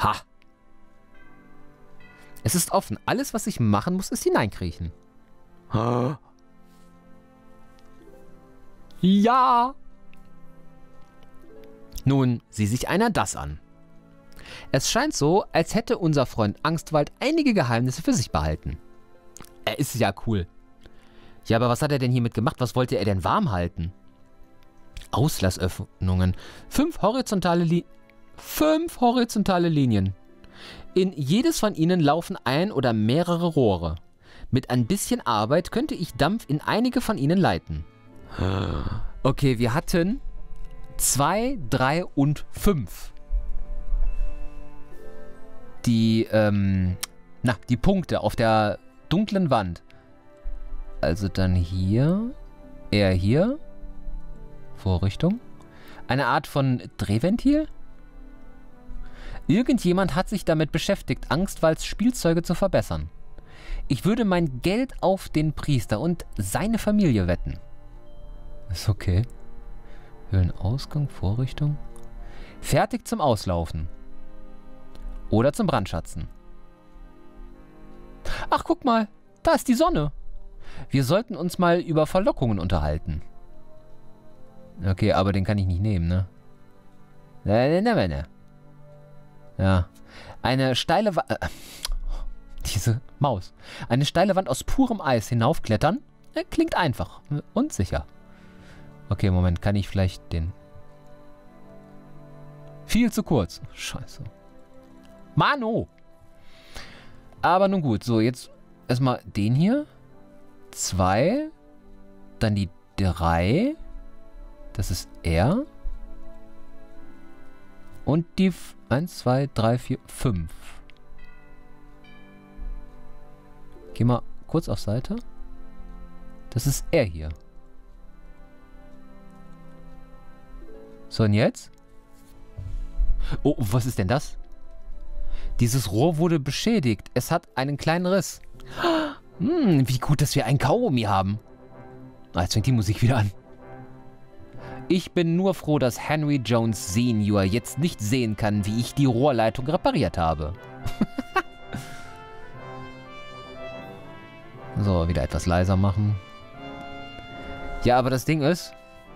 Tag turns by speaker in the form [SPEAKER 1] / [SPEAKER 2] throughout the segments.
[SPEAKER 1] Ha! Es ist offen. Alles, was ich machen muss, ist hineinkriechen. Ha. Ja! Nun, sieh sich einer das an. Es scheint so, als hätte unser Freund Angstwald einige Geheimnisse für sich behalten. Er ist ja cool. Ja, aber was hat er denn hiermit gemacht? Was wollte er denn warm halten? Auslassöffnungen. 5 horizontale Linien. In jedes von ihnen laufen ein oder mehrere Rohre. Mit ein bisschen Arbeit könnte ich Dampf in einige von ihnen leiten. Okay, wir hatten 2, 3 und 5. Die Punkte auf der dunklen Wand. Also dann hier, er hier, Vorrichtung. Eine Art von Drehventil? Irgendjemand hat sich damit beschäftigt, Angstwalds Spielzeuge zu verbessern. Ich würde mein Geld auf den Priester und seine Familie wetten. Ist okay. Höhlenausgang, Vorrichtung. Fertig zum Auslaufen. Oder zum Brandschatzen. Ach, guck mal, da ist die Sonne. Wir sollten uns mal über Verlockungen unterhalten. Okay, aber den kann ich nicht nehmen, ne? Ne. Ja. Eine steile Wand... diese Maus. Eine steile Wand aus purem Eis hinaufklettern? Klingt einfach und sicher. Okay, Moment, kann ich vielleicht den... Viel zu kurz. Scheiße. Mano! Aber nun gut, so, jetzt erstmal den hier. 2. Dann die 3. Das ist er. Und die 1, 2, 3, 4, 5. Geh mal kurz auf Seite. Das ist er hier. So, und jetzt? Oh, was ist denn das? Dieses Rohr wurde beschädigt. Es hat einen kleinen Riss. Wie gut, dass wir ein Kaugummi haben. Jetzt fängt die Musik wieder an. Ich bin nur froh, dass Henry Jones Senior jetzt nicht sehen kann, wie ich die Rohrleitung repariert habe. So, wieder etwas leiser machen. Ja, aber das Ding ist...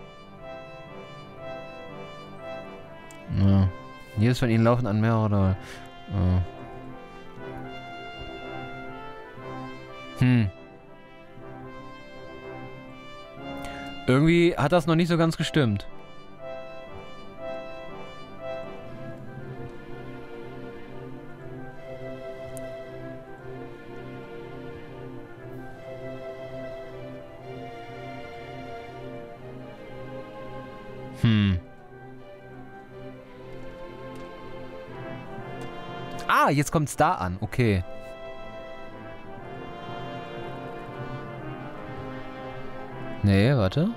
[SPEAKER 1] Ja, jedes von ihnen laufen an mehrere... Irgendwie hat das noch nicht so ganz gestimmt. Ah, jetzt kommt's da an. Okay. Nee, warte.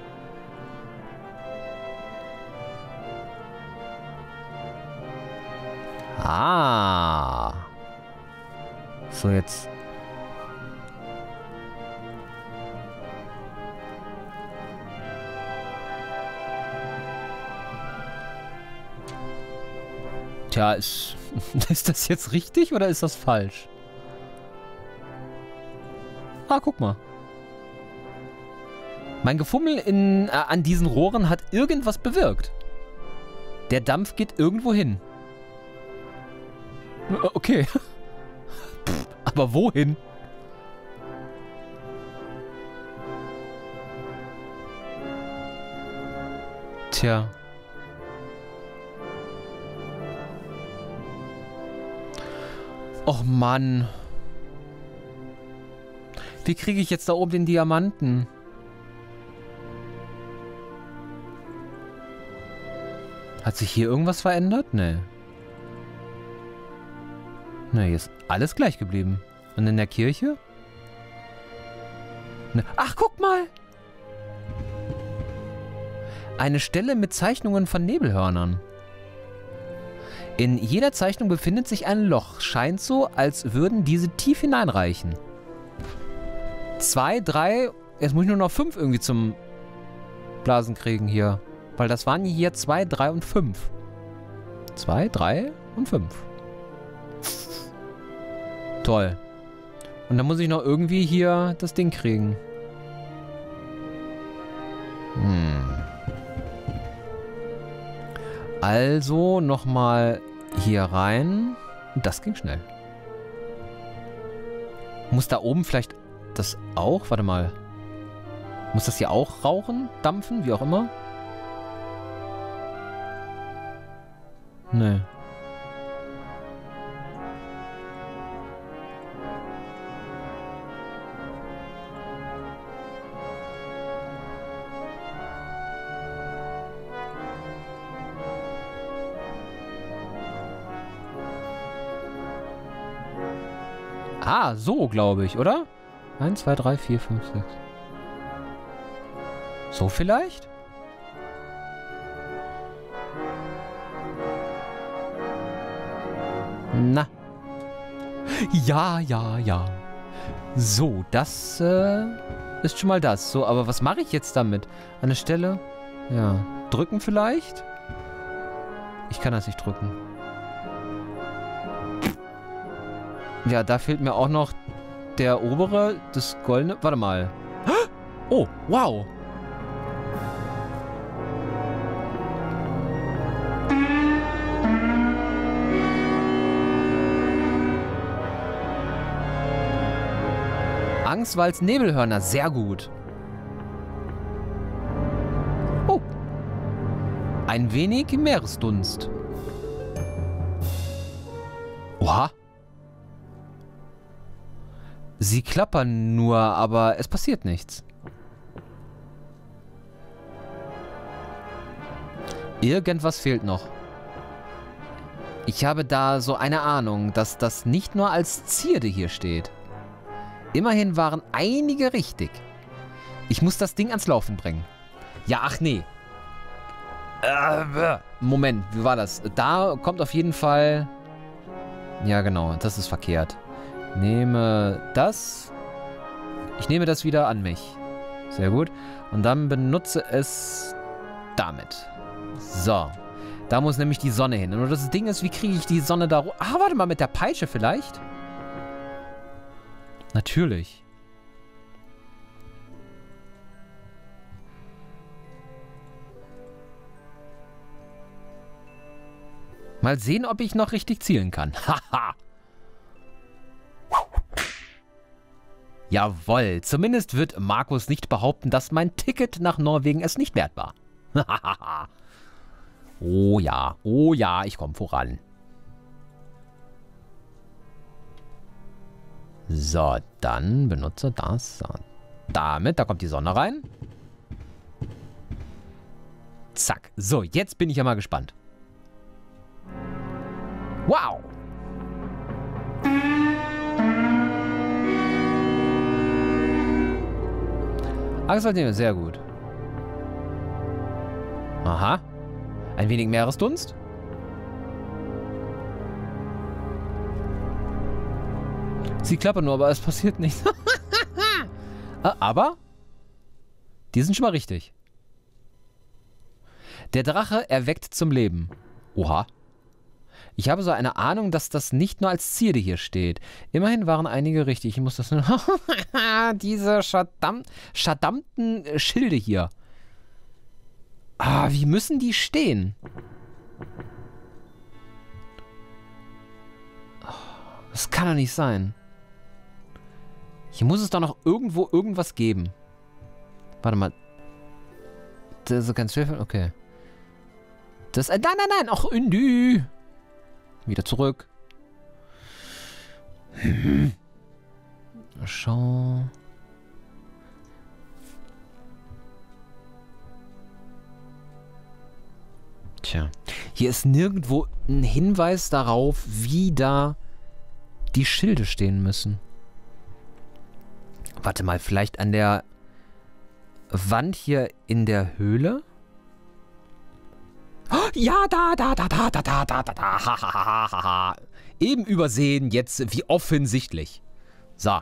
[SPEAKER 1] Ah. So, jetzt. Tja, ist das jetzt richtig oder ist das falsch? Ah, guck mal. Mein Gefummel an diesen Rohren hat irgendwas bewirkt. Der Dampf geht irgendwo hin. Okay. Aber wohin? Tja. Och Mann. Wie kriege ich jetzt da oben den Diamanten? Hat sich hier irgendwas verändert? Nee. Ne, hier ist alles gleich geblieben. Und in der Kirche? Ne. Ach, guck mal! Eine Stelle mit Zeichnungen von Nebelhörnern. In jeder Zeichnung befindet sich ein Loch. Scheint so, als würden diese tief hineinreichen. 2, 3... Jetzt muss ich nur noch 5 irgendwie zum Blasen kriegen hier. Weil das waren hier 2, 3 und 5. 2, 3 und 5. Toll. Und dann muss ich noch irgendwie hier das Ding kriegen. Also nochmal hier rein. Das ging schnell. Muss da oben vielleicht das auch? Warte mal. Muss das hier auch rauchen? Dampfen? Wie auch immer? Nee. Ah, so, glaube ich, oder? 1, 2, 3, 4, 5, 6. So vielleicht? Na. Ja, ja, ja. So, das ist schon mal das. So, aber was mache ich jetzt damit? An der Stelle? Ja. Drücken vielleicht? Ich kann das nicht drücken. Ja, da fehlt mir auch noch der obere, das goldene. Warte mal. Oh, wow. Angstwalz Nebelhörner, sehr gut. Oh. Ein wenig Meeresdunst. Oha. Sie klappern nur, aber es passiert nichts. Irgendwas fehlt noch. Ich habe da so eine Ahnung, dass das nicht nur als Zierde hier steht. Immerhin waren einige richtig. Ich muss das Ding ans Laufen bringen. Ja, ach nee. Moment, wie war das? Da kommt auf jeden Fall... Ja, genau, das ist verkehrt. Nehme das. Ich nehme das wieder an mich. Sehr gut. Und dann benutze es damit. So. Da muss nämlich die Sonne hin. Und das Ding ist, wie kriege ich die Sonne da... Ah, warte mal, mit der Peitsche vielleicht? Natürlich. Mal sehen, ob ich noch richtig zielen kann. Haha. Jawohl, zumindest wird Markus nicht behaupten, dass mein Ticket nach Norwegen es nicht wert war. Oh ja, ich komme voran. So, dann benutze das. Damit, da kommt die Sonne rein. Zack. So, jetzt bin ich ja mal gespannt. Wow. Angstwalz, sehr gut. Aha. Ein wenig Meeresdunst. Sie klappern nur, aber es passiert nichts. Aber die sind schon mal richtig. Der Drache erweckt zum Leben. Oha. Ich habe so eine Ahnung, dass das nicht nur als Zierde hier steht. Immerhin waren einige richtig. Ich muss das... Diese verdammten Schilde hier. Ah, wie müssen die stehen? Das kann doch nicht sein. Hier muss es doch noch irgendwo irgendwas geben. Warte mal. Das ist kein Schwefel? Okay. Das... Nein. Ach, Indie. Wieder zurück. Schau. Tja. Hier ist nirgendwo ein Hinweis darauf, wie da die Schilde stehen müssen. Warte mal, vielleicht an der Wand hier in der Höhle? Ja, da. Eben übersehen, jetzt wie offensichtlich. So.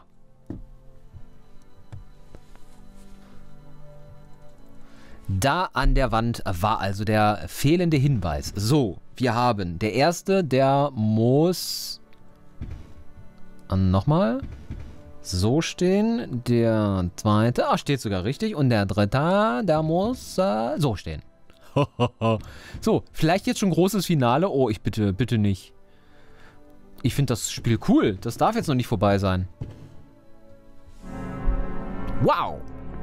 [SPEAKER 1] Da an der Wand war also der fehlende Hinweis. So, wir haben der erste, der muss Nochmal. So stehen. Der zweite, steht sogar richtig. Und der dritte, der muss so stehen. So, vielleicht jetzt schon großes Finale. Oh, ich bitte nicht. Ich finde das Spiel cool. Das darf jetzt noch nicht vorbei sein. Wow.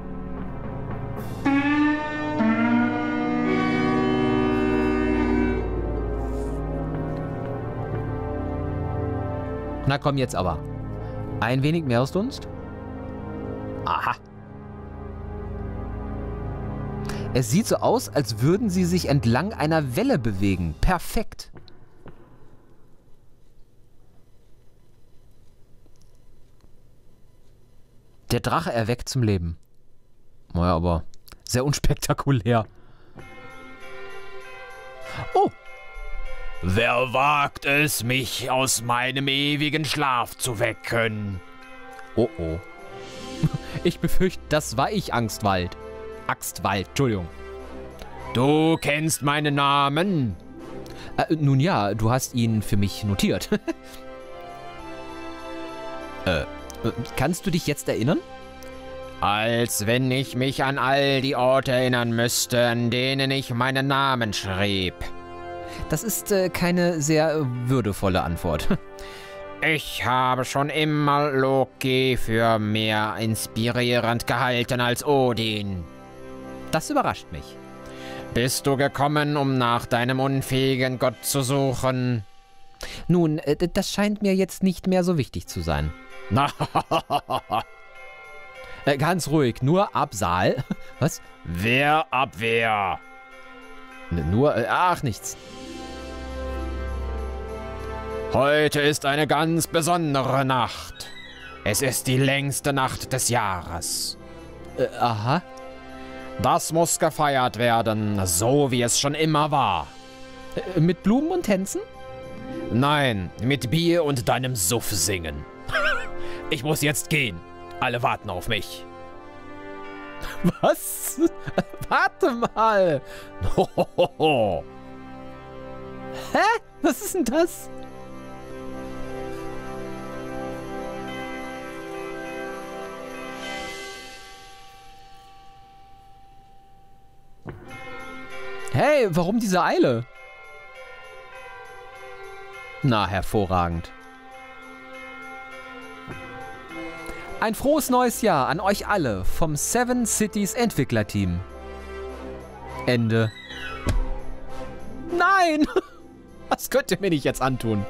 [SPEAKER 1] Na komm jetzt aber. Ein wenig Meeresdunst. Aha. Es sieht so aus, als würden sie sich entlang einer Welle bewegen. Perfekt. Der Drache erweckt zum Leben. Naja, aber sehr unspektakulär. Oh.
[SPEAKER 2] Wer wagt es, mich aus meinem ewigen Schlaf zu wecken?
[SPEAKER 1] Oh oh. Ich befürchte, das war ich, Angstwald. Axtwald, Entschuldigung.
[SPEAKER 2] Du kennst meinen Namen?
[SPEAKER 1] Nun ja, du hast ihn für mich notiert. Kannst du dich jetzt erinnern?
[SPEAKER 2] Als wenn ich mich an all die Orte erinnern müsste, an denen ich meinen Namen schrieb.
[SPEAKER 1] Das ist keine sehr würdevolle Antwort.
[SPEAKER 2] Ich habe schon immer Loki für mehr inspirierend gehalten als Odin.
[SPEAKER 1] Das überrascht mich.
[SPEAKER 2] Bist du gekommen, um nach deinem unfähigen Gott zu suchen?
[SPEAKER 1] Nun, das scheint mir jetzt nicht mehr so wichtig zu sein. Ganz ruhig, nur Absaal. Was?
[SPEAKER 2] Wer Abwehr?
[SPEAKER 1] Nur, ach, nichts.
[SPEAKER 2] Heute ist eine ganz besondere Nacht. Es ist die längste Nacht des Jahres.
[SPEAKER 1] Aha.
[SPEAKER 2] Das muss gefeiert werden, so wie es schon immer war.
[SPEAKER 1] Mit Blumen und Tänzen?
[SPEAKER 2] Nein, mit Bier und deinem Suff singen. Ich muss jetzt gehen. Alle warten auf mich.
[SPEAKER 1] Was? Warte mal. Hä? Was ist denn das? Hey, warum diese Eile? Na, hervorragend. Ein frohes neues Jahr an euch alle vom Seven Cities Entwicklerteam. Ende. Nein! Was könnt ihr mir nicht jetzt antun?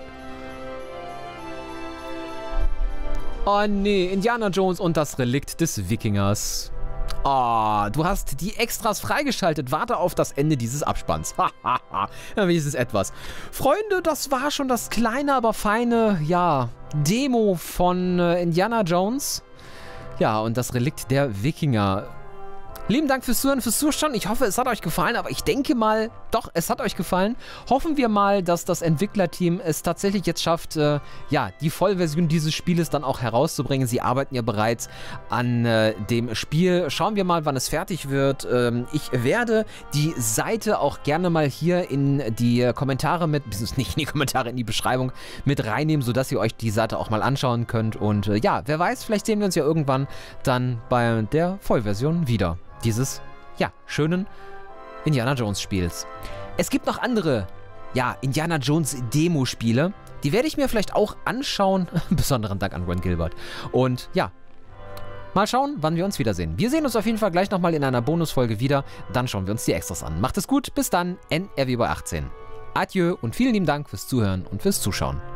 [SPEAKER 1] Oh nee, Indiana Jones und das Relikt des Wikingers. Oh, du hast die Extras freigeschaltet. Warte auf das Ende dieses Abspanns. Hahaha. Ja, wie ist es etwas? Freunde, das war schon das kleine, aber feine, ja, Demo von Indiana Jones. Ja, und das Relikt der Wikinger. Lieben Dank fürs Zuhören, fürs Zuschauen. Ich hoffe, es hat euch gefallen, aber ich denke mal, doch, es hat euch gefallen. Hoffen wir mal, dass das Entwicklerteam es tatsächlich jetzt schafft, ja, die Vollversion dieses Spieles dann auch herauszubringen. Sie arbeiten ja bereits an dem Spiel. Schauen wir mal, wann es fertig wird. Ich werde die Seite auch gerne mal hier in die Kommentare nicht in die Kommentare, in die Beschreibung mit reinnehmen, sodass ihr euch die Seite auch mal anschauen könnt. Und ja, wer weiß, vielleicht sehen wir uns ja irgendwann dann bei der Vollversion wieder. Dieses, ja, schönen Indiana Jones Spiels. Es gibt noch andere, ja, Indiana Jones Demo-Spiele. Die werde ich mir vielleicht auch anschauen. Besonderen Dank an Ron Gilbert. Und ja, mal schauen, wann wir uns wiedersehen. Wir sehen uns auf jeden Fall gleich nochmal in einer Bonusfolge wieder. Dann schauen wir uns die Extras an. Macht es gut, bis dann, NRW bei 18. Adieu und vielen lieben Dank fürs Zuhören und fürs Zuschauen.